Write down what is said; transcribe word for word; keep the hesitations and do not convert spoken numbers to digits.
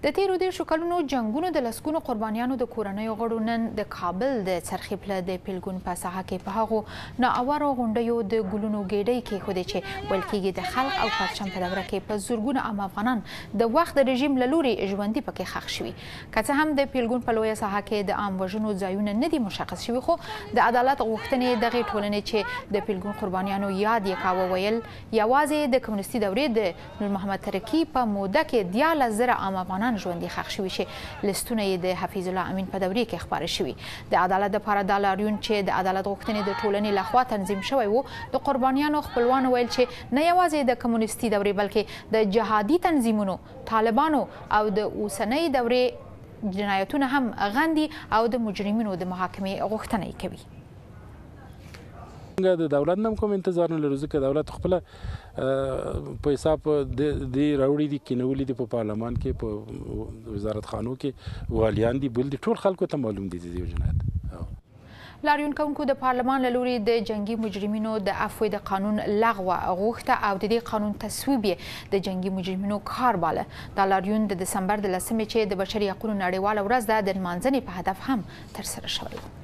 د تیرو دیرشو کلونو جنګونو د لسګونو قربانیانو د کورنیو غړو نن د کابل د څرخي پله د پیلګون په ساحه کې په هغو نااوارو غونډیو د ګلونو ګېډۍ کېښودې چې ویل کېږي د خلق او پرچم په دوره کې په زرګونه عام افغانان د وخت د رژیم له لورې ژوندي پکې ښخ شوي. که څه هم د پیلګون په لویه ساحه کې د عام وژنو ځایونه نه دي مشخص شوي، خو د عدالت غوښتنې دغې ټولنې چې د پیلګون قربانیانو یاد یې کاوه ویل یوازې د کمونیستي دورې د نور محمد ترکی په موده کې دیارلس زره عام افغانان ژوندي ښخ شوي چې لستونه یې د حفیظ الله امین په دورې کې خپاره شوي. د عدالت دپاره دا لاریون چې د عدالت غوښتنې د ټولنې لخوا تنظیم شوی و، د قربانیانو خپلوانو ویل چې نه یوازې د کمونیستي دورې بلکې د جهادي تنظیمونو، طالبانو او د اوسنۍ دورې جنایتونه هم غندي او د مجرمینو د محاکمې غوښتنه کوي. د دولت نه کوم انتظار نه لرو، ځکه دولت خپله په حساب دې راوړي دي، کینولي دي په پارلمان کې، په وزارت خانو کې والیان دي، بل دي، ټول خلکو ته معلوم دي د دې جنایت. لاریون کوونکو د پارلمان له لوري د جنگي مجرمینو د عفو د قانون لغوه غوښته او د دې قانون تصویب یې د جنگي مجرمینو کار باله. دا لاریون د دسمبر د لسمې چې د بشري حقونو نړیواله ورځ ده د نمانځنې په هدف هم ترسره شوی و.